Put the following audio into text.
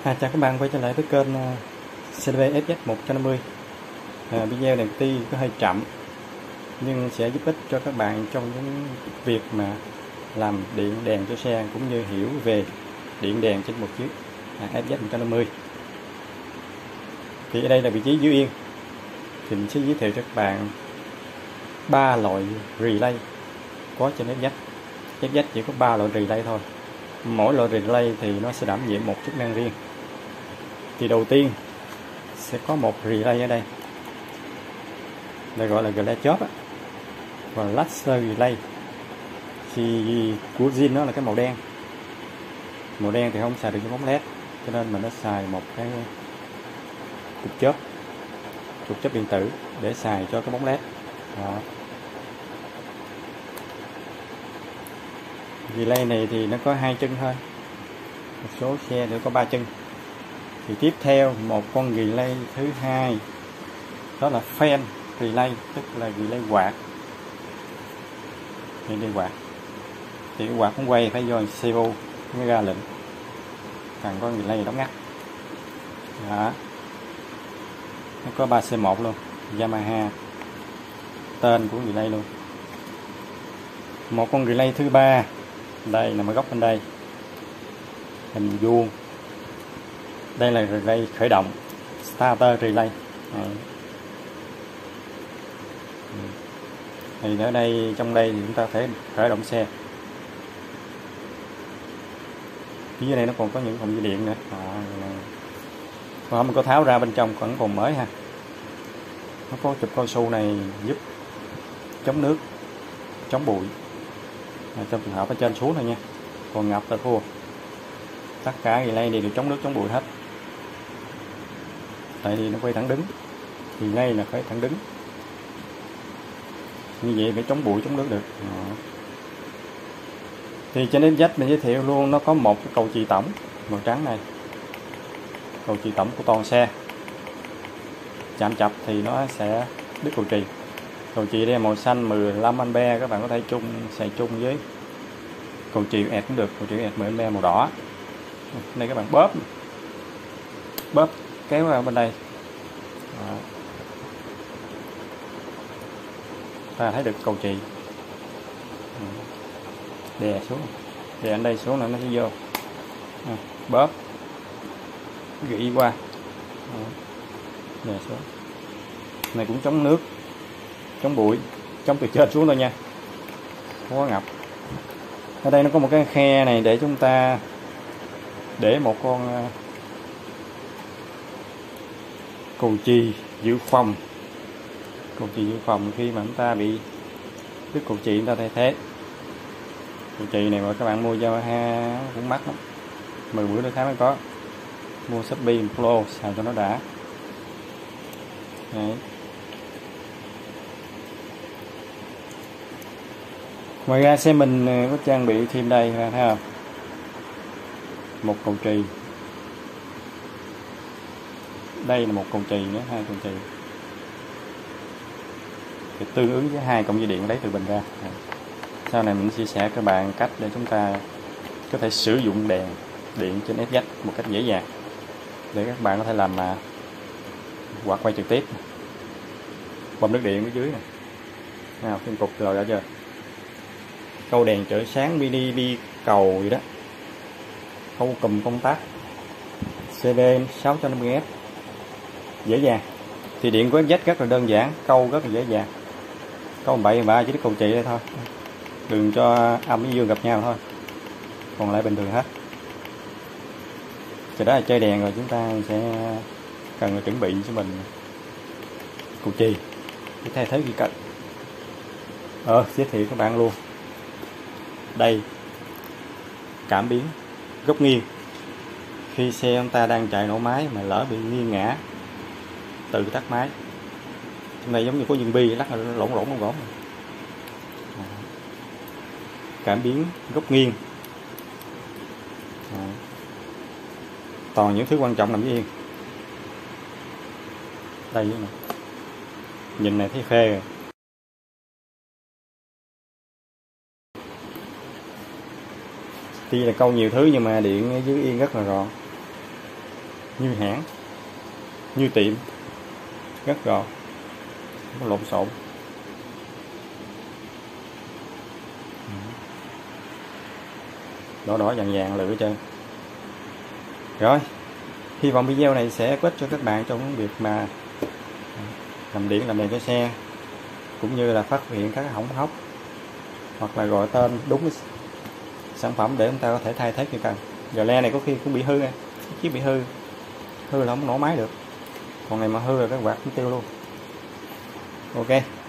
Chào các bạn quay trở lại với kênh CDV FZ150. Video này tuy có hơi chậm nhưng sẽ giúp ích cho các bạn trong những việc mà làm điện đèn cho xe cũng như hiểu về điện đèn trên một chiếc FZ150. Thì ở đây là vị trí dưới yên. Thì mình sẽ giới thiệu cho các bạn 3 loại relay có trên FZ. FZ chỉ có 3 loại relay thôi. Mỗi loại relay thì nó sẽ đảm nhiệm một chức năng riêng. Thì đầu tiên sẽ có một relay ở đây, đây gọi là relay chớp và laser relay. Thì của zin nó là cái màu đen thì không xài được cái bóng led, cho nên mình nó xài một cái cục chớp điện tử để xài cho cái bóng led. Đó. Relay này thì nó có 2 chân thôi, một số xe thì có 3 chân. Thì tiếp theo một con relay thứ hai đó là fan relay, tức là relay quạt. Relay quạt thì cái quạt cũng quay phải do servo mới ra lệnh, còn con relay đóng ngắt. Đó. Nó có 3C1 luôn, Yamaha, tên của relay luôn. Một con relay thứ ba đây nằm ở góc bên đây, hình vuông. Đây là relay khởi động, starter relay. Thì ở đây, trong đây thì chúng ta phải khởi động xe. Phía dưới đây nó còn có những cổng dây điện nữa. Còn mình có tháo ra bên trong vẫn còn mới ha. Nó có chụp cao su này giúp chống nước, chống bụi. Trong trường hợp ở trên xuống thôi nha, còn ngập là thua. Tất cả relay này đều chống nước chống bụi hết. Tại vì nó quay thẳng đứng, relay là phải thẳng đứng, như vậy phải chống bụi chống nước được. Thì trên FZ mình giới thiệu luôn, nó có một cái cầu chì tổng màu trắng này, cầu chì tổng của toàn xe. Chạm chập thì nó sẽ đứt cầu chì. Cầu chì đây màu xanh 15A, các bạn có thể xài chung với cầu chì ẹt cũng được, cầu chì ẹt 10A màu đỏ. Đây các bạn bóp kéo vào bên đây. Đó. Ta thấy được cầu chì. Đè xuống, đè ở đây xuống là nó sẽ vô. Bóp gỉ qua. Đè xuống. Này cũng chống nước, chống bụi, chống từ trên xuống thôi nha, không có ngập. Ở đây nó có một cái khe này để chúng ta để một con cầu chì dự phòng. Cầu chì dự phòng khi mà chúng ta bị đứt cầu chì, chúng ta thay thế. Cầu chì này mà các bạn mua Yamaha cũng mắc lắm, 10 bữa nửa tháng mới có. Mua Shopee Pro xài cho nó đã. Đấy. Ngoài ra xe mình có trang bị thêm đây, thấy không? Một cầu chì. Đây là một cầu chì nữa, 2 cầu chì. Thì tương ứng với 2 cổng dây điện lấy từ bình ra. Sau này mình chia sẻ các bạn cách để chúng ta có thể sử dụng đèn điện trên FZ một cách dễ dàng, để các bạn có thể làm quạt quay trực tiếp. Bơm nước điện ở dưới này. Nào, thêm cục rồi đã chưa? Câu đèn chở sáng mini bi cầu gì đó. Khâu cùm công tắc CDM 650S, dễ dàng. Thì điện của FZ rất là đơn giản, câu rất là dễ dàng. Câu 7 chỉ đứt cầu chì đây thôi, đừng cho âm với dương gặp nhau thôi, còn lại bình thường hết. Thì đó là chơi đèn rồi, chúng ta sẽ cần chuẩn bị cho mình cầu chì để thay thế gì cần. Giới thiệu các bạn luôn, đây cảm biến góc nghiêng. Khi xe chúng ta đang chạy nổ máy mà lỡ bị nghiêng ngã, tự tắt máy. Trong này giống như có viên bi lắc lộn. Cảm biến góc nghiêng. Toàn những thứ quan trọng nằm dưới yên. Đây này. Nhìn này thấy phê rồi. Tuy là câu nhiều thứ nhưng mà điện dưới yên rất là gọn. như hãng, như tiệm, rất gọn, không có lộn xộn. Đỏ đỏ vàng vàng lựa trơn. Rồi, hy vọng video này sẽ có ích cho các bạn trong việc mà làm điện làm đèn cho xe, cũng như là phát hiện các hỏng hóc, hoặc là gọi tên đúng sản phẩm để chúng ta có thể thay thế khi cần. Giờ le này có khi cũng bị hư, chiếc bị hư là không nổ máy được, còn này mà hư là cái quạt cũng tiêu luôn. Ok.